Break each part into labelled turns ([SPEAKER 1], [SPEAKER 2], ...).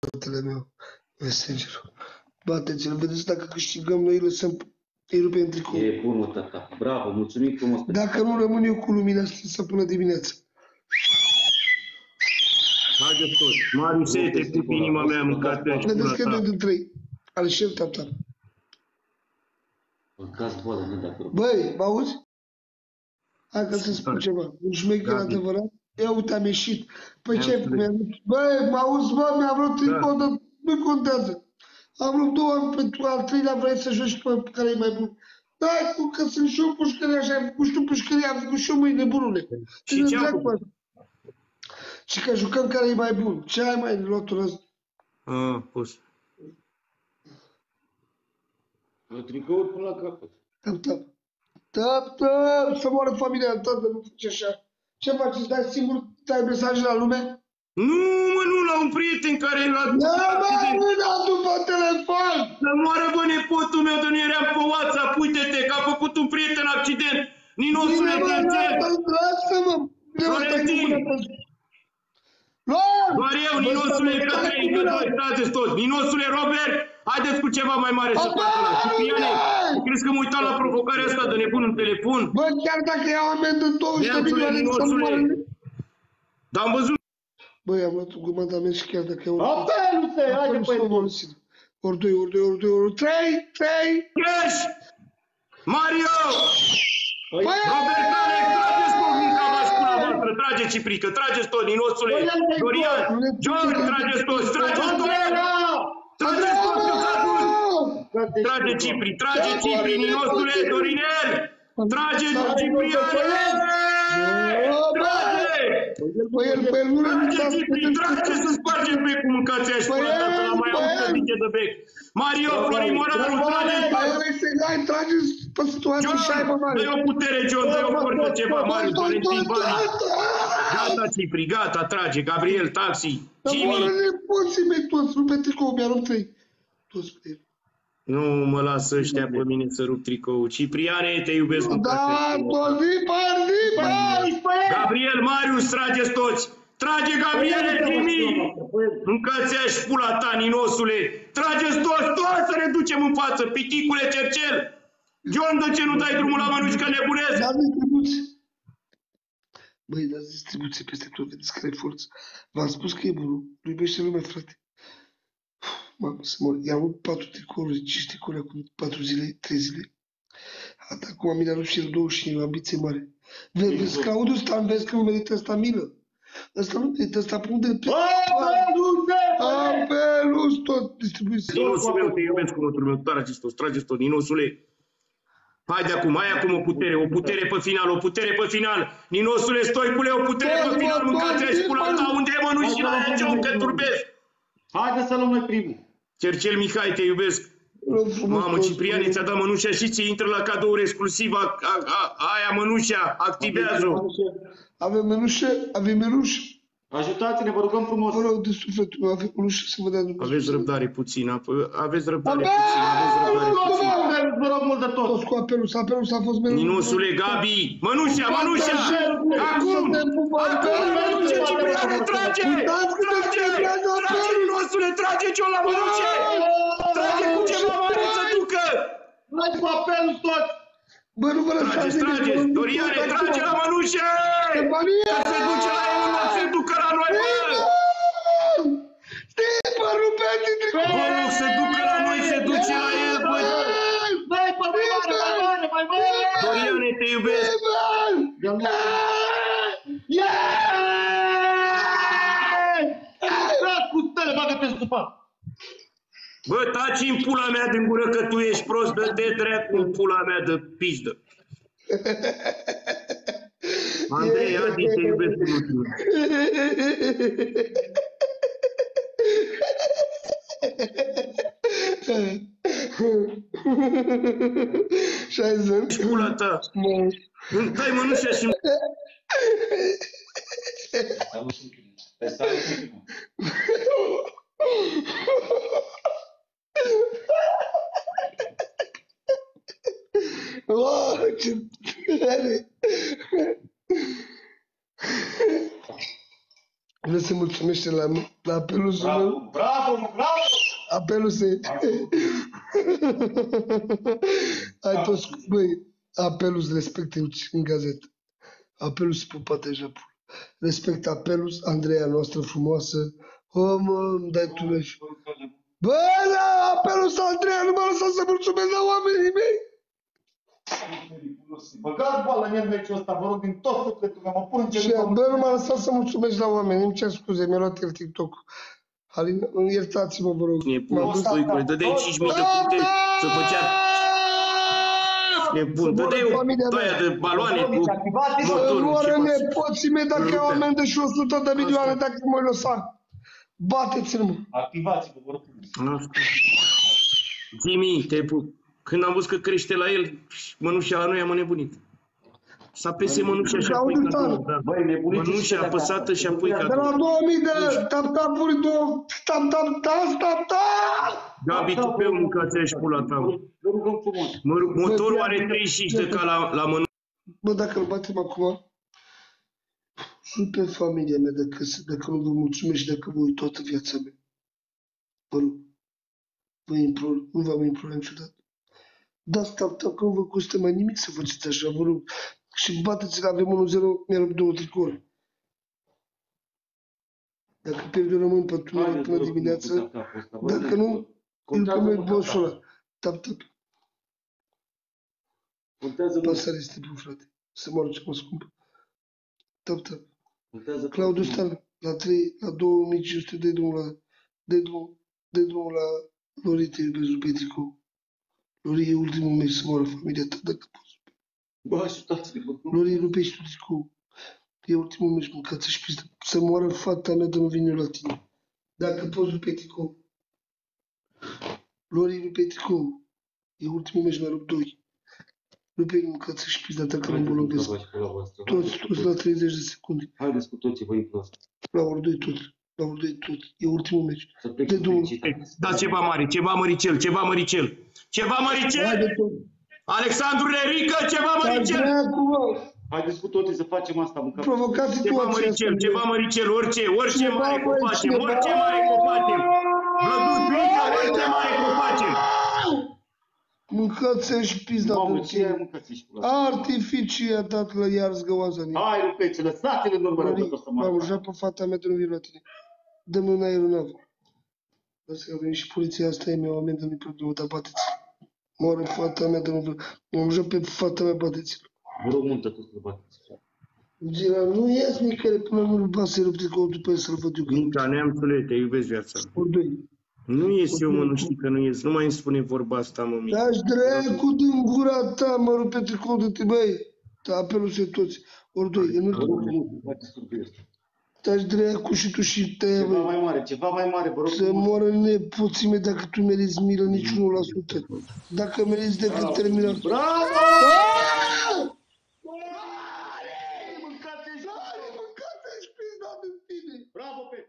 [SPEAKER 1] fratele meu, Messenger-ul. Bateți-l, vedeți dacă câștigăm, noi lăsăm, îi rupem tricou.
[SPEAKER 2] E bun, mă, tata. Bravo, mulțumim frumos.
[SPEAKER 1] Dacă nu rămân eu cu lumina stinsă până dimineață.
[SPEAKER 3] Haideți toți. Marius, te trecut inima mea, mâncați pe
[SPEAKER 1] Vedeți că
[SPEAKER 3] ta.
[SPEAKER 1] 2 din 3. Aleșer, tap.
[SPEAKER 2] Mâncați boală, nu de acolo.
[SPEAKER 1] Băi, mă auzi? Hai că să spun ceva. Un șmecher adevărat. Ia uite, am ieșit. Păi ce ai mi-am... Băi, mă auzi, bă, mi-am vrut tricou, dar nu contează. Am vrut 2 ani pentru al 3-lea, vrei să joci pe care e mai bun. Dai, cu că sunt și eu pușcărie, așa am făcut și tu pușcărie, am făcut și eu mâine, bunule.
[SPEAKER 3] Și ce am făcut?
[SPEAKER 1] Și că jucăm care e mai bun. Ce ai mai în lotul ăsta?
[SPEAKER 3] Pus.
[SPEAKER 2] Tricouri până la capăt.
[SPEAKER 1] Tap, să moară familia ta, nu faci așa. Ce faceți? Dai singur, dai mesaje la lume?
[SPEAKER 3] Nu, mă, nu, la un prieten care l-a...
[SPEAKER 1] Da, mâna după telefon!
[SPEAKER 3] Să moară, bă, nepotul meu, de nu eram pe WhatsApp, uite-te, că a făcut un prieten accident. Ninosule,
[SPEAKER 1] lasă-mă!
[SPEAKER 3] Florentin! Doar eu, Ninosule, Cătrei, că doi, trageți toți. Ninosule, Robert, haideți cu ceva mai mare să facă. Cipriane, crezi că mă uitam la provocarea asta de nebun în telefon?
[SPEAKER 1] Bă, chiar dacă iau amendă 200 de milioane să moară...
[SPEAKER 3] Dar am văzut...
[SPEAKER 1] Băi, am luat un comandament și chiar dacă iau...
[SPEAKER 2] Apeluse, haide, păi!
[SPEAKER 1] Ori 2, ori 3!
[SPEAKER 3] Cash! Mario! Robert, trageți tot din cavașcula voastră, trage Ciprică, trageți tot, Ninosule, Dorian, George, trageți toți, trageți tot! Trageți tot, trage Cipri, Ninosule, Dorinel, trage Cipriane!
[SPEAKER 1] Păi nu
[SPEAKER 3] trage Cipri, trage să spargem becul, mâncați aia și până dată la mai avut să zice de bec. Mario, Florin Moraru,
[SPEAKER 1] Hai, trageți pe situație și aibă mare.
[SPEAKER 3] Dă-i o putere, John, dă-i o forță ceva, Marius, Valentin, Bani. Gata, Cipri, gata, trage, Gabriel, Taxi, Jimmy.
[SPEAKER 1] Dar moară nepoții mei toți, rupe tricou, mi-a rupt 3. Toți pe el.
[SPEAKER 3] Nu mă lasă ăștia pe mine să rup tricou. Cipriane, te iubesc cu
[SPEAKER 1] Da,
[SPEAKER 3] Gabriel, Marius, trageți toți. Trage, Gabriele, Jimmy! Mâncați aia și pula ta, Ninosule! Trageți toți să ne ducem în față! Piticule, Cercel! John, de ce nu dai drumul la mănuși că nebunesc?
[SPEAKER 1] Dați distribuție! Băi, dați distribuție peste tot, vedeți care e forță. V-am spus că e bunul. Nu iubește lumea, frate. Mamă, să mor. I-am 4 tricouri, 5 tricouri acum 4 zile, 3 zile. Acum mi-a rupt și el 2 și ambiție mare. Vezi că aud ăsta, vezi că nu merită ăsta milă. Ăsta nu merită, ăsta pun de... Apelus, tot distribuție.
[SPEAKER 3] Ninosule, eu te iubesc cu motorul meu, trageți tot, Ninosule. Haide acum, ai acum o putere pe final. Ninosule, Stoicule, o putere pe final, mâncați aia și pula ta, unde e mănuși la aia, John, că turbesc.
[SPEAKER 2] Haide să luăm noi primul.
[SPEAKER 3] Cercel Mihai, te iubesc. Mamă, Cipriane, ți-a dat mănușa și ți intră la cadouri exclusiv aia mănușa, activează-o.
[SPEAKER 1] Avem menușă.
[SPEAKER 2] Ajutați-ne, vă rugăm frumos.
[SPEAKER 1] Vă rog de sufletul meu, avem menușă să vă dea Dumnezeu.
[SPEAKER 3] Aveți răbdare puțină, aveți răbdare puțină.
[SPEAKER 2] Vă rog mult de tot.
[SPEAKER 1] Toți cu apelul a fost menușă.
[SPEAKER 3] Ninosule, Gabi, mănușa! Acum, mănușa, Cipriane, trage! Ninosule, trage ce-o la mănușe! Trage cu ceva mare să ducă!
[SPEAKER 2] Hai cu apelul toți!
[SPEAKER 1] Bă, nu vă lăsați!
[SPEAKER 3] Trageți! Doriane, trage la mănușe! Că se duce la el, nu se ducă la noi, bă!
[SPEAKER 1] Bă, rupeți tricou!
[SPEAKER 3] Vă rog, se ducă la noi, se duce la el, bă!
[SPEAKER 2] Mai mare!
[SPEAKER 3] Doriane, te iubesc!
[SPEAKER 2] Cu tele, bagă-te în supa!
[SPEAKER 3] Bă, taci în pula mea din gură că tu ești prost, dă-te drept în pula mea de pizdă. Andrei, Adi, te iubesc în ultimul. Și pula ta. Dai mănușa și...
[SPEAKER 1] Ce tare! Nu se mulțumește la La apelul sună.
[SPEAKER 2] Bravo, bravo, bravo!
[SPEAKER 1] Apelul se... Hai toți, băi, apelul se respecte în gazetă. Apelul se pupa deja. Respect apelul, Andreea noastră frumoasă. O, mă, îmi dai tu leși. Bă, la apelul Andreea, nu m-a lăsat să mulțumesc la oamenii mei.
[SPEAKER 2] Băgați bala în el meciul ăsta, vă rog, din tot sufletul meu, mă pun în
[SPEAKER 1] Și, bă, nu m-a lăsat să mulțumesc la oameni, îmi cer scuze, mi-a luat el TikTok-ul. Halina, iertați-mă, vă rog.
[SPEAKER 3] Nebun, stoicule, dădeai 5.000 de puncte să făcea... Nebun, dădeai o toaia de baloane cu motorul.
[SPEAKER 1] Moară nepoții mei dacă au amendă și 100 de milioane dacă mă lăsa. Bateți-l, mă.
[SPEAKER 2] Activați-vă, vă rog.
[SPEAKER 3] Zi-mi, te pup. Când am văzut că crește la el, mănușa lui am înnebunit. S-a pese mănușa și apoi cadou. Mănușa apăsată și apoi
[SPEAKER 1] De
[SPEAKER 3] cadou.
[SPEAKER 1] la 2000 de tap-tap-uri, tap-tap-tap.
[SPEAKER 3] Gabi, tu pe mâncați și pula ta.
[SPEAKER 2] Vă rugăm frumos.
[SPEAKER 3] Motorul are 35 de ca la mănușă.
[SPEAKER 1] Bă, dacă îl batem acum, sunt pe familia mea dacă nu vă mulțumesc și dacă vă uit toată viața mea. Vă rog, nu v-am implorat niciodată. Da, stau, că nu vă costă mai nimic să faceți așa, vă rog. Și bateți-l, avem 1-0, mi-a rupt 2 tricouri. Dacă pierd, eu rămân pe tunel până dimineață. Dacă nu, îl pomeni bosul ăla. Tap-tap. Pasarea este bun, frate. Să moară ce mă scumpă. Tap-tap. Claudiu Stan, la 3, la 2500 de drumul la Lori, te iubesc pe tricou. Lori, e ultimul meci să moară familia ta, dacă poți.
[SPEAKER 2] Bă, ajutați-vă.
[SPEAKER 1] Lori, rupești tu tricou. E ultimul meci, mâncați și pizdă. Să moară fata mea de nu vin eu la tine. Dacă poți, rupe tricou. Lori, rupe tricou. E ultimul meci, mi-a rupt 2. Rupe-i mâncați și pizdă, dacă nu mă logesc. Toți la 30 de secunde.
[SPEAKER 2] Haideți cu toții, vă implor.
[SPEAKER 1] La ori 2 tot. La ori 2 tot. E ultimul meci. De drumul.
[SPEAKER 3] Da, ceva mare, ceva măricel, ceva măricel. Ceva măricel! Alexandru Rerică, ceva măricel!
[SPEAKER 2] Haideți cu toții să facem asta, mâncați.
[SPEAKER 1] Provocați
[SPEAKER 3] Ceva măricel, ceva măricel, orice mare că facem, orice mare că facem. Văzut mica, orice mare că facem.
[SPEAKER 1] Mâncați și pizda
[SPEAKER 2] Mamă,
[SPEAKER 1] de
[SPEAKER 2] ce ai mâncați și pula?
[SPEAKER 1] Artificii a dat la iar zgăoază.
[SPEAKER 2] Hai, rupeți, lăsați-le în urmă, rău, să
[SPEAKER 1] M-am
[SPEAKER 2] mă.
[SPEAKER 1] jurat pe fata mea de nu vin la tine. Dă-mi un aeronavă. Lasă că a venit și poliția asta, e meu amendă, nu-i problemă, dar bateți. Moară fata mea de nu vin. M-am jurat pe fata mea, bateți.
[SPEAKER 2] Vă rog multă tot să bateți.
[SPEAKER 1] Gira, nu ies nicăieri până nu-l bat să-i rup tricoul după el să-l văd eu.
[SPEAKER 3] Mica, neamțule, te iubesc viața.
[SPEAKER 1] Ori 2.
[SPEAKER 3] Nu ies eu, mă, nu știi că nu ies. Nu mai îmi spune vorba asta, mă, mica.
[SPEAKER 1] Dași dracu din gura ta, mă rupe tricoul de te, băi. Apelul se toți. Ori 2, în ultimul. Dași dracu și tu și te,
[SPEAKER 2] Ceva
[SPEAKER 1] băi.
[SPEAKER 2] mai mare, ceva mai mare, vă rog.
[SPEAKER 1] Să moară nepoții mei dacă tu meriți milă nici 1%. Dacă meriți decât terminat.
[SPEAKER 2] Bravo!
[SPEAKER 1] Mâncați-și pizda de tine.
[SPEAKER 2] Bravo, Pet!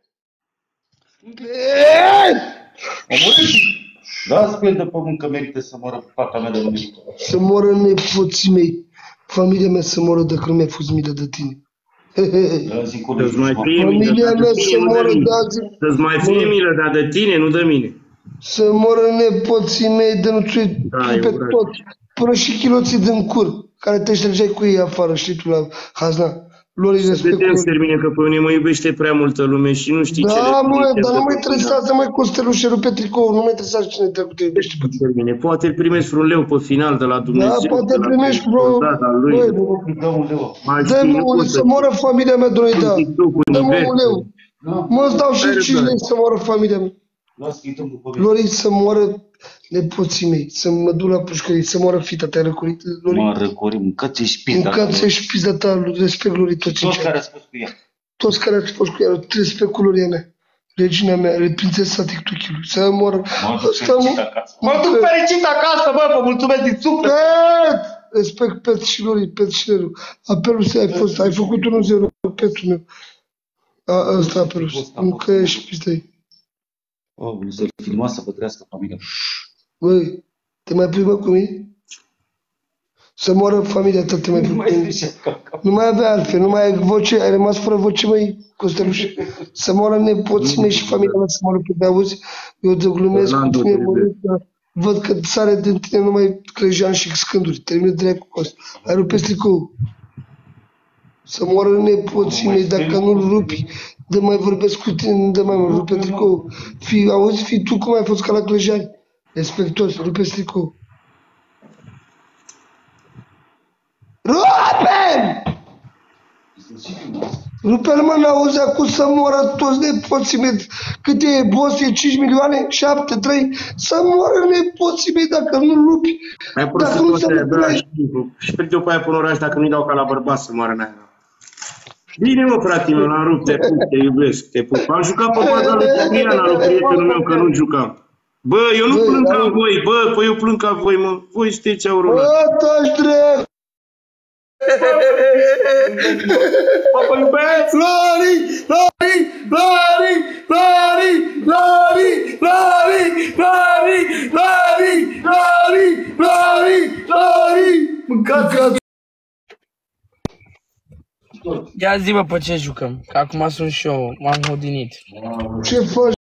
[SPEAKER 2] Dați pe el de pământ că merită să moară fata mea de luminică.
[SPEAKER 1] Să moară nepoții mei. Familia mea să moară dacă nu mi-a fost milă de tine.
[SPEAKER 3] Să-ți mai fie milă,
[SPEAKER 1] Familia
[SPEAKER 3] dar
[SPEAKER 1] mea
[SPEAKER 3] de
[SPEAKER 1] să
[SPEAKER 3] tine, nu
[SPEAKER 1] moară
[SPEAKER 3] de mine.
[SPEAKER 1] de
[SPEAKER 3] Să-ți mai fie milă, dar de tine, nu de mine.
[SPEAKER 1] Să moară nepoții mei de nu-ți
[SPEAKER 3] Da,
[SPEAKER 1] pe
[SPEAKER 3] e urât.
[SPEAKER 1] toți. Până și chiloții din cur, care te ștergeai cu ei afară, știi tu, la Hazna. Lor îi
[SPEAKER 3] Să
[SPEAKER 1] respect
[SPEAKER 3] vedem,
[SPEAKER 1] cu
[SPEAKER 3] Stermine, că pe mine mă iubește prea multă lume și nu știi ce
[SPEAKER 1] Da, mă,
[SPEAKER 3] le
[SPEAKER 1] dar nu mă
[SPEAKER 3] pe
[SPEAKER 1] interesează, măi, Costelușe, rupe tricoul, nu mă interesează cine trecut te iubește pe tine.
[SPEAKER 3] Stermine. Poate îl primesc vreun leu pe final de la Dumnezeu.
[SPEAKER 1] Da, poate
[SPEAKER 3] de la
[SPEAKER 1] primești, bro.
[SPEAKER 3] Da, dar lui.
[SPEAKER 1] Băi,
[SPEAKER 2] Îi dăm un leu.
[SPEAKER 3] Mai știi,
[SPEAKER 1] dă-mi
[SPEAKER 3] nu
[SPEAKER 1] un
[SPEAKER 3] pot
[SPEAKER 1] să moară familia mea de noi, da.
[SPEAKER 3] TikTok-ul
[SPEAKER 1] Dă-mi
[SPEAKER 3] nivel.
[SPEAKER 1] un leu. Mă, îți dau și 5 lei să moară familia mea.
[SPEAKER 2] Lasă-i dăm după mine.
[SPEAKER 1] Lori, să moară nepoții mei, să mă duc la pușcărie, să moară fita, te-ai răcorit, Lori?
[SPEAKER 2] Mă răcorim, mâncați și pizda.
[SPEAKER 1] Mâncați-și pizda ta, respect, Lori, toți
[SPEAKER 2] Toți
[SPEAKER 1] în
[SPEAKER 2] care ați fost cu ea.
[SPEAKER 1] Toți care ați fost cu ea, respect culoria mea, regina mea, prințesa TikTok-ului, să moară.
[SPEAKER 2] Mă duc
[SPEAKER 1] Asta,
[SPEAKER 2] fericit acasă. Mă duc fericit acasă, bă, vă mulțumesc din suflet.
[SPEAKER 1] Pet! Respect Pet și Lori, Pet și Leru. Apelul să ai făcut 1-0, Petul meu. Ăsta apelul, încă și pizda-i.
[SPEAKER 2] Oh, nu să filma să vă trăiască familia.
[SPEAKER 1] Băi, te mai plimba cu mine? Să moară familia ta, te mai nu mai avea altfel, nu mai ai voce, ai rămas fără voce, măi, Costeluș. Să moară nepoții mei și familia mea să moară pe de auzi. Eu te glumesc cu tine, văd că sare din tine numai Clejan și scânduri. Termină dracu, Cost. Ai rupt tricou. Să moară nepoții mei, dacă nu-l rupi, de mai vorbesc cu tine, nu de mai mă rupe tricou. Auzi, fii tu cum ai fost ca la Clejani. Respectos, rupe tricou. Rupe-l! Rupe-l, mă, n-auzi acum să moară toți nepoții mei. Câte e, boss, e 5 milioane? 7, 3? Să moară nepoții mei dacă nu rupi.
[SPEAKER 3] Mai prost nu se dă și pe pe aia până oraș dacă nu-i dau ca la bărbat să moară n-aia. Bine, mă, frate meu, l-am rupt, te pup, te iubesc, te pup. Am jucat pe baza lui Ciprian, al lui prietenul meu, că nu jucam. Bă, eu nu plâng ca voi, bă, păi eu plâng ca voi, mă. Voi sunteți aurora.
[SPEAKER 1] Bă, taci drept!
[SPEAKER 3] Papa, iubesc!
[SPEAKER 2] Lori! Lori! Lori! Lori! Lori! Lori! Lori! Lori! Lori! Lori! Lori! Mâncați!
[SPEAKER 4] Ia zi, bă, pe ce jucăm, că acum sunt și eu, m-am hodinit.
[SPEAKER 1] Ce faci?